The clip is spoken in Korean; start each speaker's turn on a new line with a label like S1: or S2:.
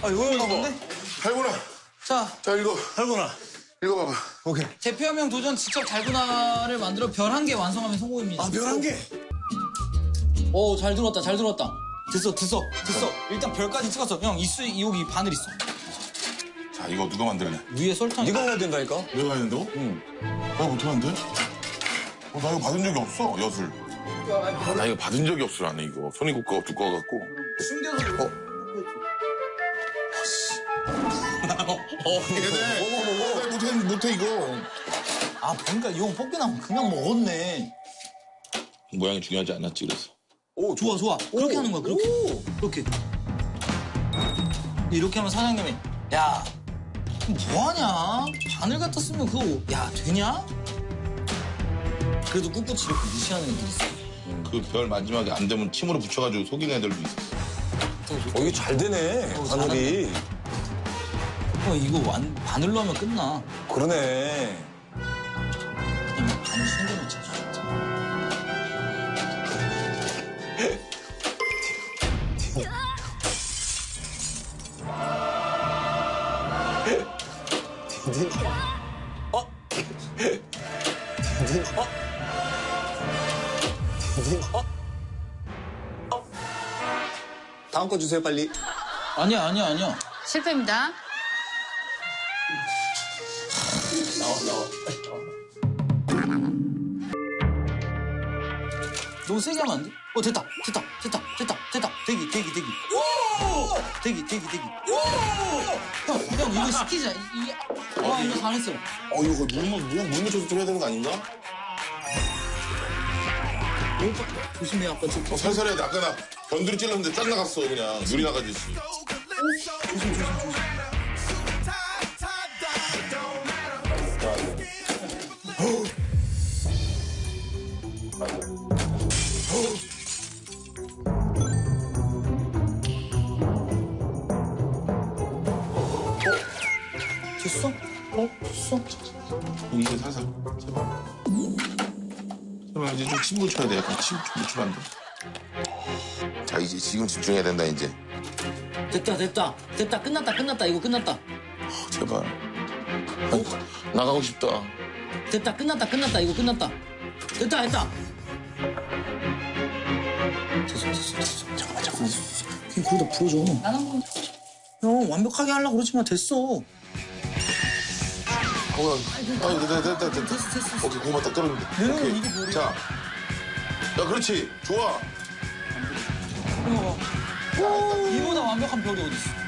S1: 아, 이거 뭔데?
S2: 달고나.
S1: 자,
S2: 이거.
S1: 달고나.
S2: 읽어봐봐.
S1: 오케이. 대표명 도전 직접 달고나를 만들어 별 1개 완성하면 성공입니다.
S3: 아, 별 1개?
S1: 오, 잘 들었다, 잘 들었다. 됐어. 일단 별까지 찍었어. 형, 여기 바늘 있어.
S2: 자, 이거 누가 만들래?
S1: 위에 설탕.
S3: 네가 해야 된다니까?
S2: 내가 해야 된다고?
S3: 응.
S2: 나 못하는데? 나 이거 받은 적이 없어, 엿을. 나 이거 받은 적이 없어, 나는 이거. 손이 두꺼워갖고.
S1: 숨겨서.
S2: 얘네. 못해, 이거.
S1: 아, 그러니까 이 형 뽑기나면 그냥 먹었네.
S2: 모양이 중요하지 않았지, 그래서.
S3: 오,
S1: 좋아. 그렇게 하는 거야, 그렇게. 이렇게 하면 사장님이, 야, 뭐하냐? 바늘 갖다 쓰면 그거, 야, 되냐? 그래도 꿋꿋이 이렇게 무시하는 애들이 있어.
S2: 그 별 마지막에 안 되면 침으로 붙여가지고 속이는 애들도 있어.
S3: 이게 잘 되네, 바늘이.
S1: 이거 바늘로 하면 끝나.
S3: 그러네.
S1: 그냥 바늘 숨겨놓자.
S3: 다음 거 주세요, 빨리.
S1: 아니야.
S4: 실패입니다.
S1: 너무 세게 하면 안 돼? 됐다. 대기. 대기. 형, 이거 시키자. 이거 잘했어.
S2: 이거 물 묻혀서 좀 해야 되는 거 아닌가?
S1: 조심해, 아까 지금.
S2: 살살 해야 돼. 아까 나 변두리 찔렀는데 짠 나갔어, 그냥. 물이 나가듯이.
S1: 조심. 됐어? 됐어?
S2: 이제 살살. 제발 이제 좀 침 묻혀야 돼. 약간 침 묻히면 안 돼. 자, 이제 지금 집중해야 된다, 이제.
S1: 됐다. 끝났다. 이거 끝났다.
S2: 제발. 나가고 싶다.
S1: 됐다. 끝났다. 이거 끝났다. 됐다. 됐어. 잠깐만. 그냥 거기다 풀어줘.
S4: 나는
S1: 형, 완벽하게 하려고 그러지만 됐어.
S2: 됐다.
S1: 됐어.
S2: 오케이, 고구마 딱 떨어진다.
S1: 내려오면 이게 뭐야?
S2: 자. 야, 그렇지. 좋아.
S1: 이거봐. 이보다 완벽한 벽이 어딨어.